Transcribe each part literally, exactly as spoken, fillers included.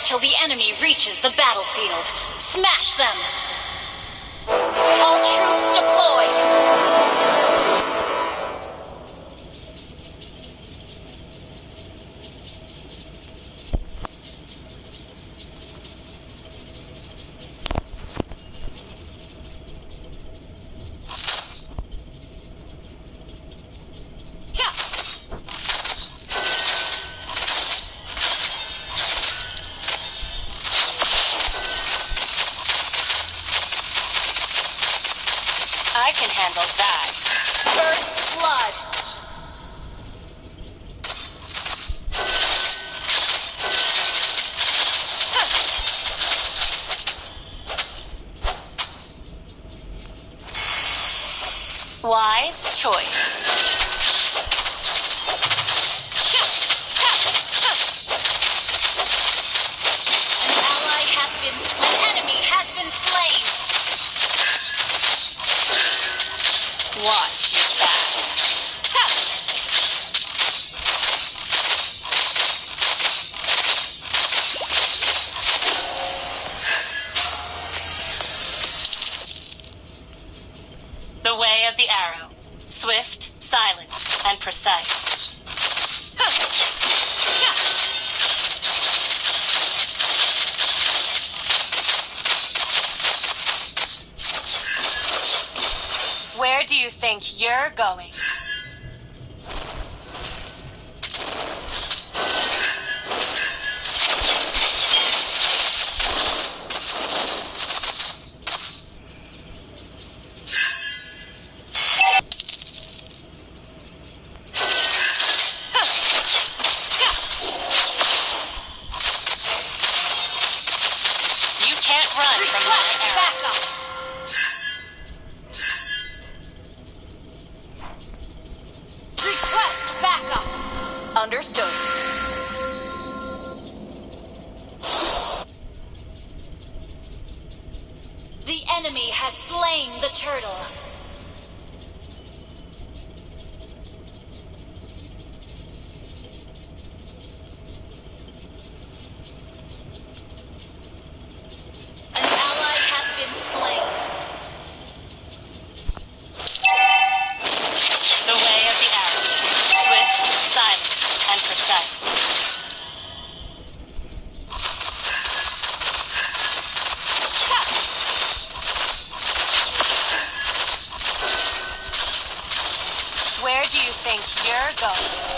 seconds till the enemy reaches the battlefield. Smash them! All troops deployed! I can handle that. First blood. Wise choice. An ally has been slain. An enemy has been slain. Watch your back. Ha! The way of the arrow. Swift, silent, and precise. Ha! Yeah. Where do you think you're going? You can't run from that arrow. Back up. Request backup. Understood. The enemy has slain the turtle. An ally has been slain. The way of the arrow. Swift, silent, and precise. Ha! Where do you think you're going?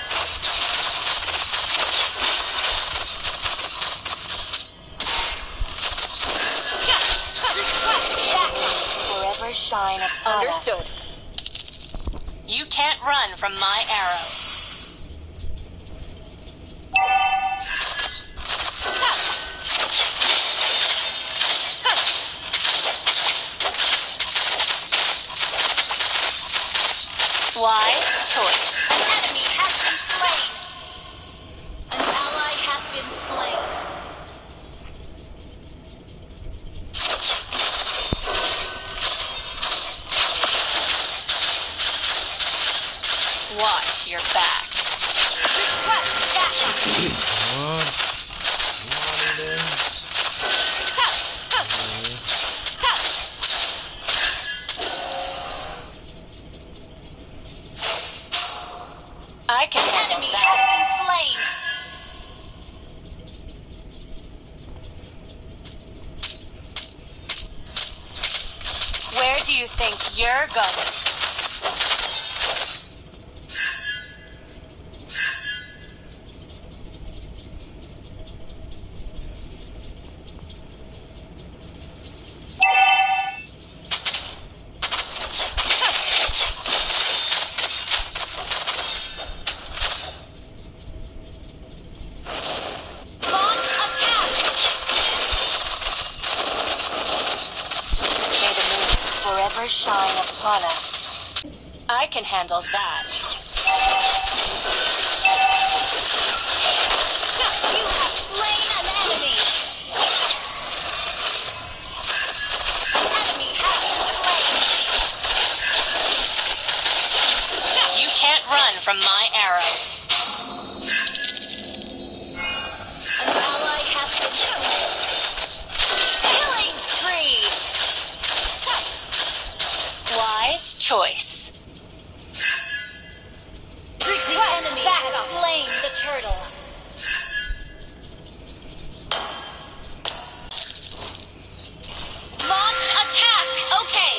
Forever shine upon us. Understood. You can't run from my arrow. Ha! Ha! Wise choice. An enemy has been slain. An ally has been slain. Watch your back. Request backup. What? What it is? Ha! Ha! Ha! I can handle enemy that. Has been slain. Where do you think you're going? Forever shine upon us. I can handle that. You have slain an enemy. An enemy has been slain. You can't run from my arrow. An ally has Killing spree. Wise choice. Request back has slain the turtle. Launch attack. Okay.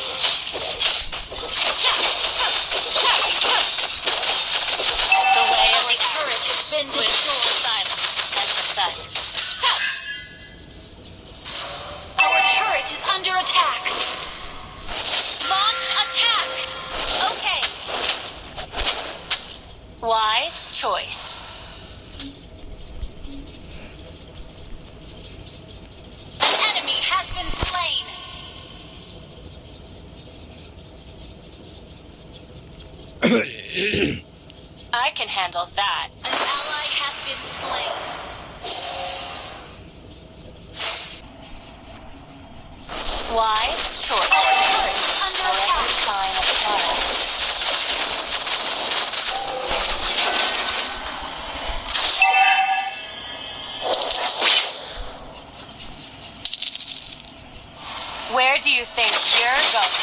The way of the turret has been destroyed. Silent and precise. Our turret is under attack. Launch attack. Okay. Wise choice. An enemy has been slain. I can handle that. An ally has been slain. Wise choice. Our turret is under attack. Sign of fire. Where do you think you're going?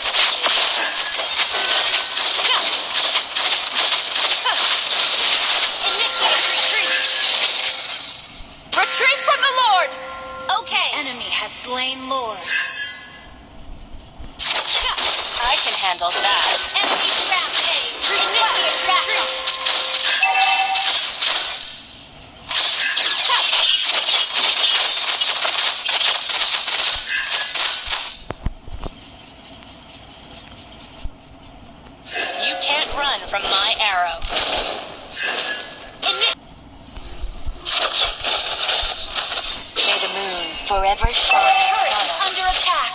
Initiate retreat. Retreat from the Lord. Okay. Enemy has slain Lord. I can handle that. Enemy rampage. Initiate retreat. You can't run from my arrow. Ini- May the moon forever shine. Our turret is under attack.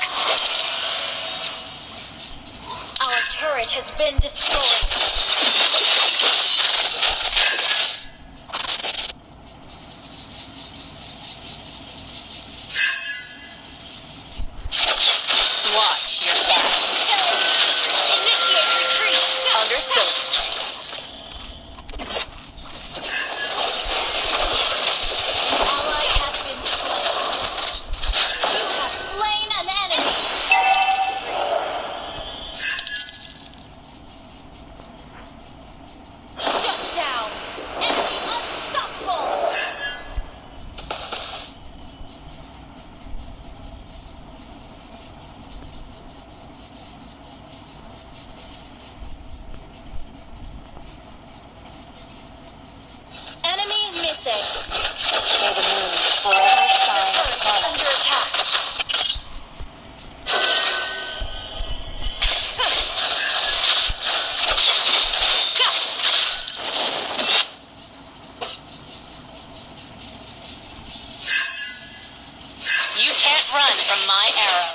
Our turret has been destroyed. Watch your back. Initiate retreat. Understood. Ally has been slain. You have slain an enemy. Shut down. Enemy unstoppable. Enemy missing. May the moon forever shine upon us. Under attack. You can't run from my arrow.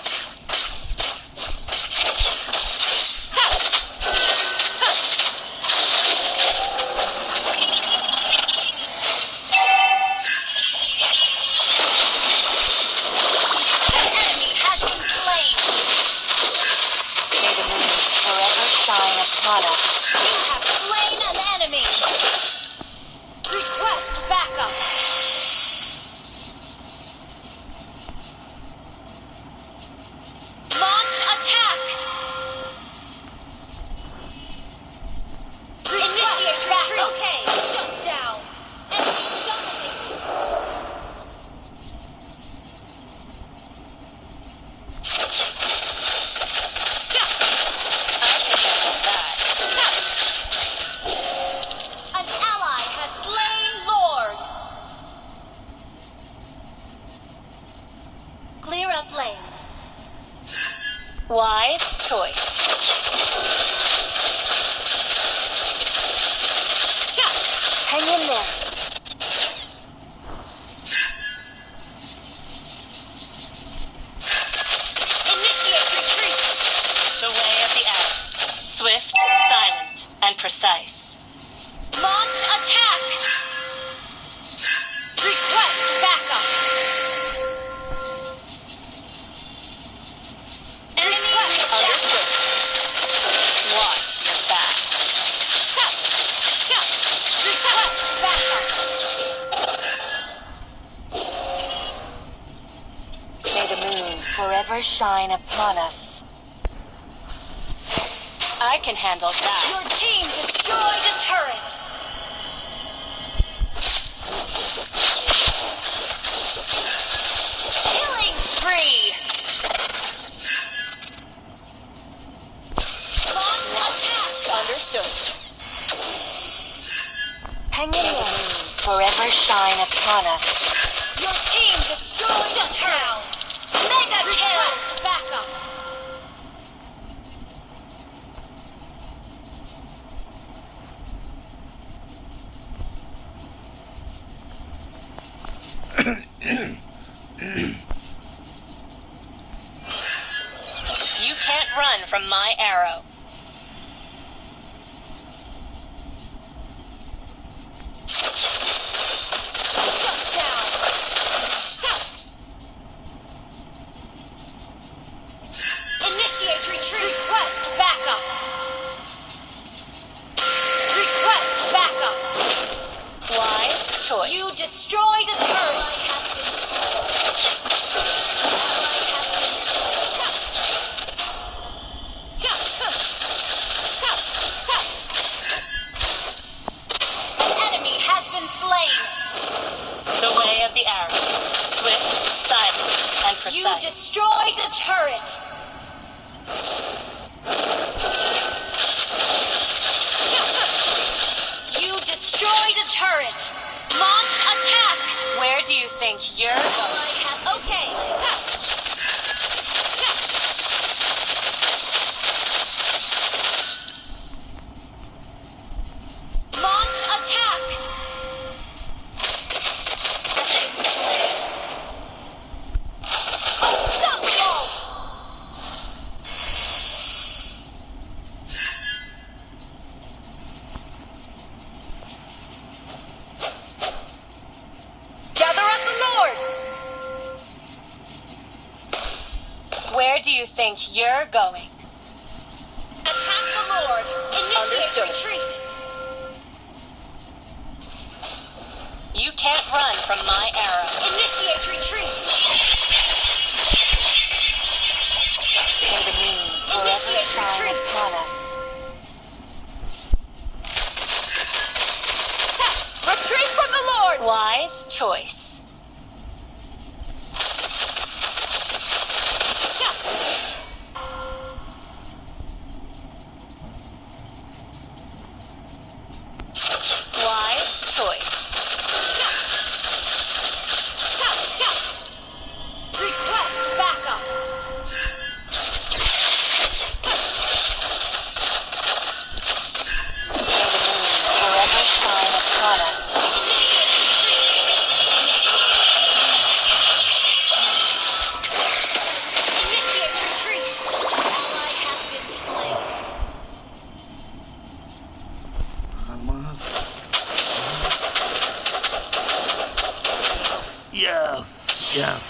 An enemy has been slain. May the moon forever shine upon us. You have slain an enemy. Request backup. Launch attack. Initiate retreat. Okay. Shut down. Enemy dominated. I can handle that. An ally has slain Lord. Clear up lanes. Wise choice. Hang in there. Initiate retreat. The way of the arrow. Swift, silent, and precise. Launch attack. Request backup. Enemy understood. Watch your back. Request backup. forever shine upon us. I can handle that. Your team destroyed a turret. Killing spree. Launch attack. Understood. Hang in there. Forever shine upon us. Your team destroyed a turret. Mega kill. Backup. You can't run from my arrow. Shut down. Initiate retreat. Request backup. Request backup. Wise choice. You destroyed a turret. An enemy has been slain. The way of the arrow. Swift, silent, and precise. You destroyed a turret. You destroyed a turret. Launch attack. Where do you think you're going? Okay. Launch attack. Unstoppable. Gather up the Lord. Where do you think you're going? Attack the Lord. Initiate retreat. You can't run from my arrow. Initiate retreat. May the moon forever shine upon us. Retreat from the Lord. Wise choice. Wise choice. Request backup. May the moon forever shine upon us. Initiate retreat. Ally has been slain. Yes, yes.